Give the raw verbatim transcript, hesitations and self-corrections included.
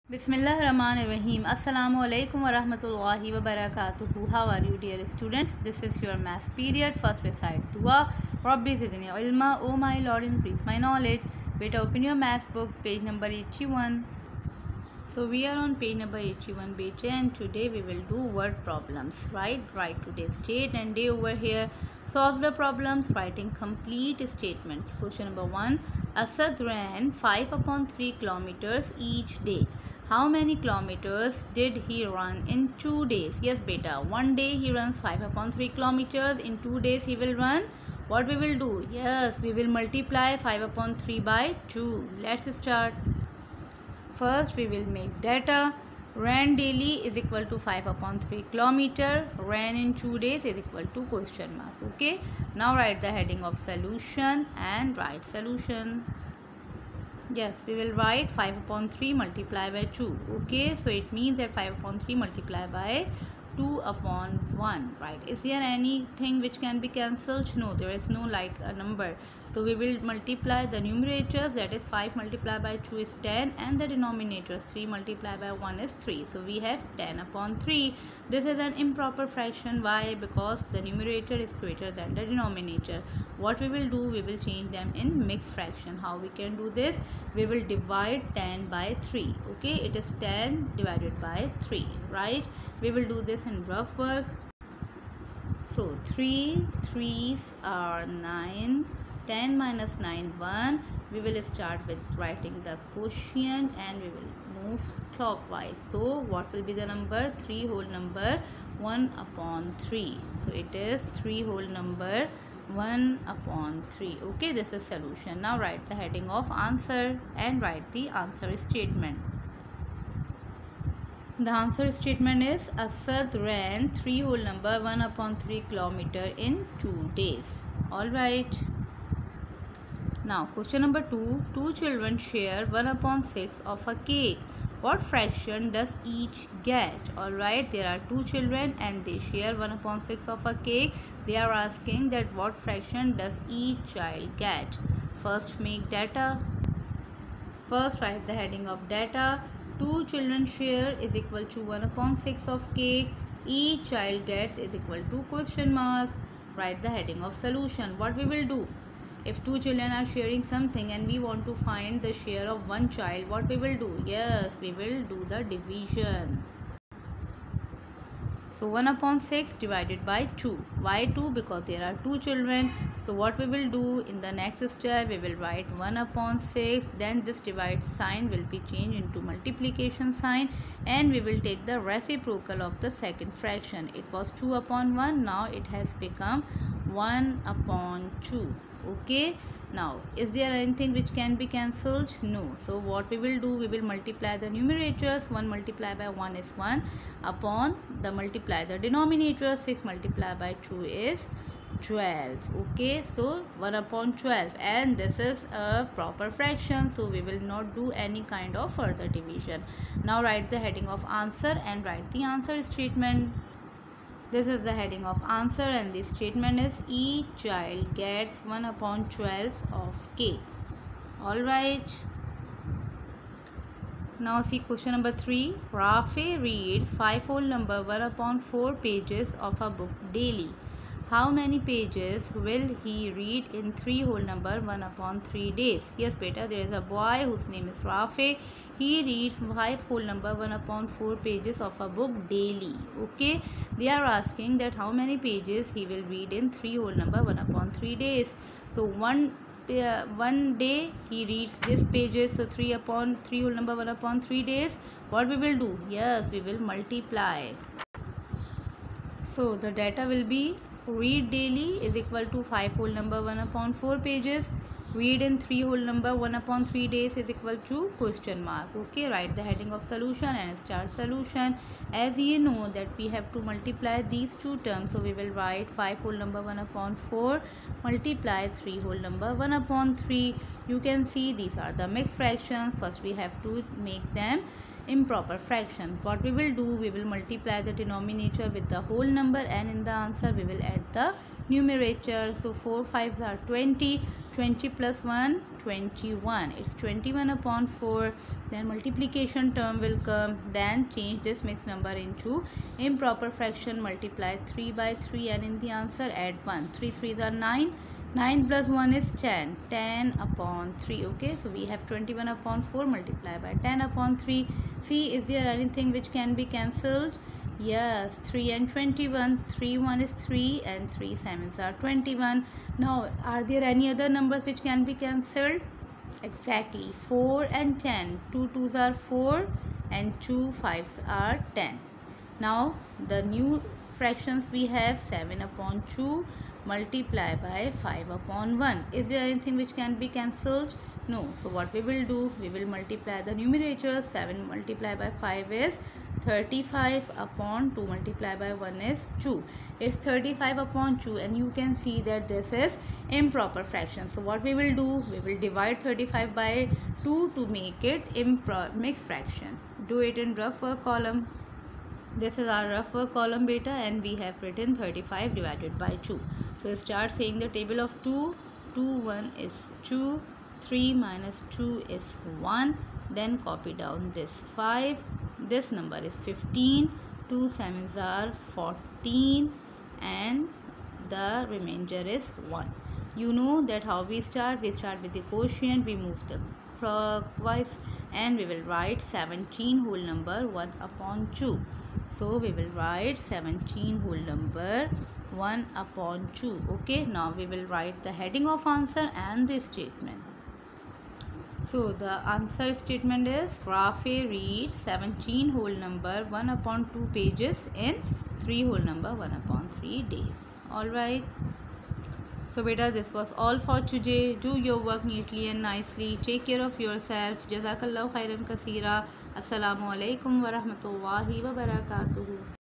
Bismillahirrahmanirrahim. Assalamu alaikum wa rahmatullahi wa barakatuhu. How are you, dear students? This is your math period. First recite dua. Rabbi zidni ilma. Oh my Lord, increase my knowledge. Beta, open your math book, page number eighty-one. So we are on page number eighty-one, beta, and today we will do word problems. Right? Write today's date and day over here. Solve the problems writing complete statements. Question number one. Asad ran five upon three kilometers each day. How many kilometers did he run in two days? Yes, beta. One day he runs five upon three kilometers. In two days he will run. What we will do? Yes, we will multiply five upon three by two. Let's start. First, we will make data. Ran daily is equal to five upon three kilometer. Ran in two days is equal to question mark. Okay. Now write the heading of solution and write solution. Yes, we will write five upon three multiply by two. Okay. So it means that five upon three multiply by two upon one. Right. Is there anything which can be cancelled? No, there is no like a number. So we will multiply the numerators, that is five multiplied by two is ten, and the denominators three multiplied by one is three. So we have ten upon three. This is an improper fraction. Why? Because the numerator is greater than the denominator. What we will do, we will change them in mixed fraction. How we can do this? We will divide ten by three. Okay, it is ten divided by three, right? We will do this in rough work. So three threes are nine. ten minus nine, one. We will start with writing the quotient and we will move clockwise. So what will be the number? three whole number one upon three. So it is three whole number one upon three. Okay, this is solution. Now write the heading of answer and write the answer statement. The answer statement is Asad ran three whole number one upon three kilometer in two days. Alright. Now question number two. Two children share one upon six of a cake. What fraction does each get? Alright, there are two children and they share one upon six of a cake. They are asking that what fraction does each child get? First make data. First write the heading of data. Two children share is equal to one upon six of cake. Each child gets is equal to question mark. Write the heading of solution. What we will do? If two children are sharing something and we want to find the share of one child, what we will do? Yes, we will do the division. So one upon six divided by two. Why two? Because there are two children. So what we will do in the next step, we will write one upon six. Then this divide sign will be changed into multiplication sign. And we will take the reciprocal of the second fraction. It was two upon one. Now it has become one upon two. Okay, now is there anything which can be cancelled? No. So what we will do, we will multiply the numerators. One multiplied by one is one upon the multiply the denominator. Six multiplied by two is twelve. Okay, so one upon twelve, and this is a proper fraction, so we will not do any kind of further division. Now write the heading of answer and write the answer statement. This is the heading of answer and the statement is each child gets one upon twelve of cake. Alright. Now see question number three. Rafe reads five whole number one upon four pages of a book daily. How many pages will he read in three whole number one upon three days? Yes, beta, there is a boy whose name is Rafe. He reads five whole number one upon four pages of a book daily. Okay, they are asking that how many pages he will read in three whole number one upon three days. So one uh, one day he reads this pages. So three upon three whole number one upon three days. What we will do? Yes, we will multiply. So the data will be read daily is equal to five whole number one upon four pages. Read in three whole number one upon three days is equal to question mark. Okay, write the heading of solution and start solution. As you know that we have to multiply these two terms, so we will write five whole number one upon four multiply three whole number one upon three. You can see these are the mixed fractions. First we have to make them improper fraction. What we will do, we will multiply the denominator with the whole number, and in the answer we will add the numerator. So four fives are twenty, twenty plus one, twenty-one. It's twenty-one upon four. Then multiplication term will come. Then change this mixed number into improper fraction. Multiply three by three, and in the answer add one. three threes are nine. nine plus one is ten. ten upon three. Okay, so we have twenty-one upon four. Multiply by ten upon three. See, is there anything which can be cancelled? Yes, three and twenty-one. three one is three and three sevens are twenty-one. Now, are there any other numbers which can be cancelled? Exactly, four and ten. two twos are four and two fives are ten. Now, the new fractions we have seven upon two multiply by five upon one. Is there anything which can be cancelled? No. So what we will do, we will multiply the numerator. seven multiplied by five is thirty-five upon two multiplied by one is two. It's thirty-five upon two, and you can see that this is improper fraction. So what we will do, we will divide thirty-five by two to make it impro mixed fraction. Do it in rough work column. This is our rough work column beta, and we have written thirty-five divided by two. So start saying the table of two. two, one is two. three minus two is one. Then copy down this five. This number is fifteen. two sevens are fourteen. And the remainder is one. You know that how we start. We start with the quotient. We move the clockwise, and we will write seventeen whole number one upon two. So we will write seventeen whole number one upon two. Okay, now we will write the heading of answer and the statement. So the answer statement is Graph A reads seventeen whole number one upon two pages in three whole number one upon three days. Alright. So beta, this was all for today. Do your work neatly and nicely. Take care of yourself. Jazakallahu khairan kaseera. Assalamu alaikum wa rahmatullahi wa barakatuhu.